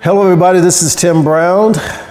Hello everybody, this is Tim Brown,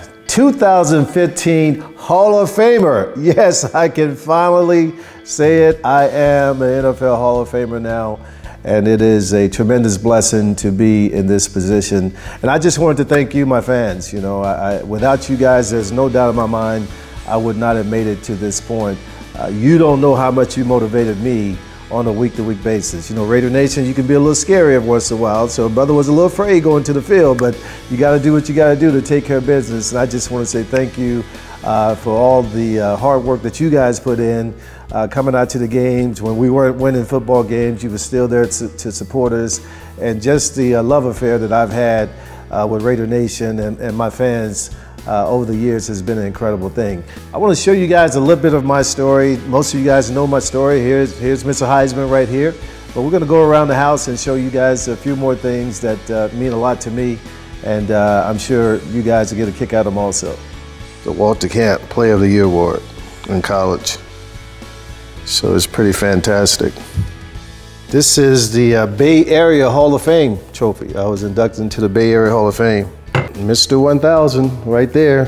2015 Hall of Famer. Yes, I can finally say it. I am an NFL Hall of Famer now, and it is a tremendous blessing to be in this position. And I just wanted to thank you, my fans. You know, without you guys, there's no doubt in my mind I would not have made it to this point. You don't know how much you motivated me on a week-to-week basis. You know, Raider Nation, you can be a little scary every once in a while, so brother was a little afraid going to the field, but you got to do what you got to do to take care of business. And I just want to say thank you for all the hard work that you guys put in, coming out to the games. When we weren't winning football games, you were still there to support us, and just the love affair that I've had with Raider Nation and my fans over the years has been an incredible thing. I want to show you guys a little bit of my story. Most of you guys know my story. Here's Mr. Heisman right here. But we're going to go around the house and show you guys a few more things that mean a lot to me. And I'm sure you guys will get a kick out of them also. The Walter Camp Player of the Year Award in college. So it's pretty fantastic. This is the Bay Area Hall of Fame trophy. I was inducted into the Bay Area Hall of Fame. Mr. 1000 right there,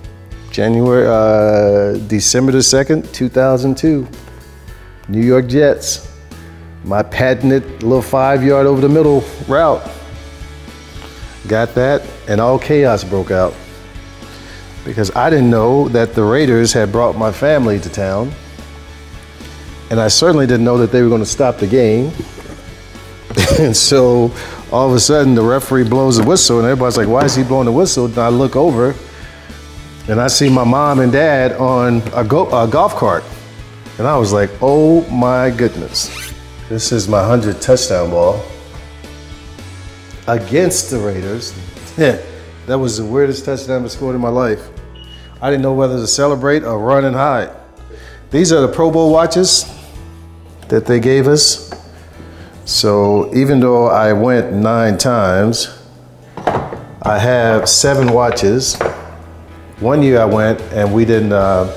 December the 2nd, 2002, New York Jets. My patented little 5-yard over the middle route. Got that, and all chaos broke out because I didn't know that the Raiders had brought my family to town, and I certainly didn't know that they were going to stop the game. And so all of a sudden the referee blows the whistle and everybody's like, why is he blowing the whistle? And I look over and I see my mom and dad on a golf cart. And I was like, oh my goodness. This is my 100th touchdown ball against the Raiders. Yeah, that was the weirdest touchdown I scored in my life. I didn't know whether to celebrate or run and hide. These are the Pro Bowl watches that they gave us. So even though I went 9 times, I have 7 watches. One year I went and we didn't, I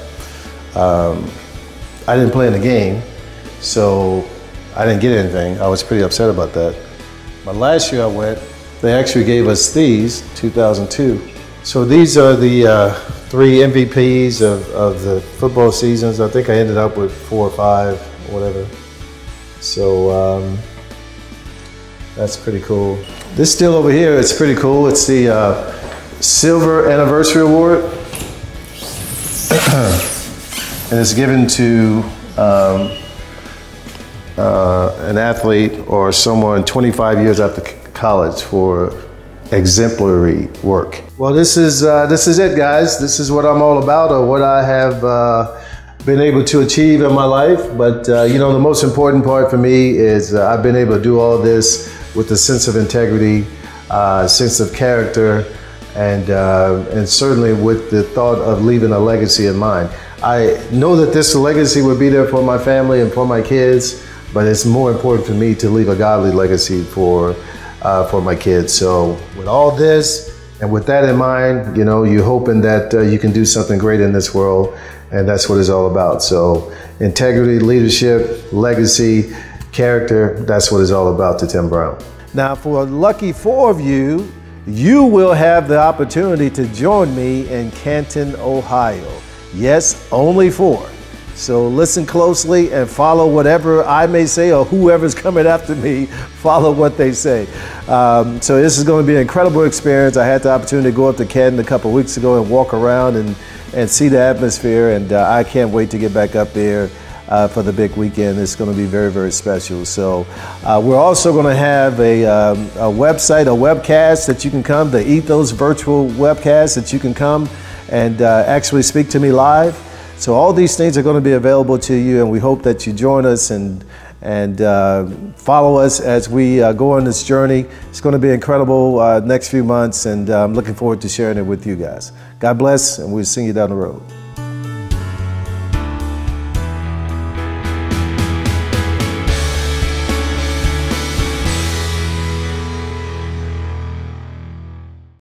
didn't play in the game, so I didn't get anything. I was pretty upset about that. But last year I went, they actually gave us these, 2002. So these are the 3 MVPs of the football seasons. I think I ended up with 4 or 5, or whatever. So, that's pretty cool. This still over here, it's pretty cool. It's the Silver Anniversary Award. And it's given to an athlete or someone 25 years after college for exemplary work. Well, this is it, guys. This is what I'm all about, or what I have been able to achieve in my life. But you know, the most important part for me is I've been able to do all this with a sense of integrity, sense of character, and certainly with the thought of leaving a legacy in mind. I know that this legacy would be there for my family and for my kids, but it's more important for me to leave a godly legacy for my kids. So with all this and with that in mind, you know, you're hoping that you can do something great in this world, and that's what it's all about. So integrity, leadership, legacy, character, that's what it's all about to Tim Brown. Now, for a lucky 4 of you, you will have the opportunity to join me in Canton, Ohio. Yes, only 4. So listen closely and follow whatever I may say, or whoever's coming after me, follow what they say. So this is going to be an incredible experience. I had the opportunity to go up to Canton a couple weeks ago and walk around and see the atmosphere, and I can't wait to get back up there for the big weekend. It's going to be very, very special. So we're also going to have a website, a webcast that you can come, the Ethos virtual webcast that you can come and actually speak to me live. So all these things are going to be available to you, and we hope that you join us and follow us as we go on this journey. It's going to be incredible next few months, and I'm looking forward to sharing it with you guys. God bless, and we'll see you down the road.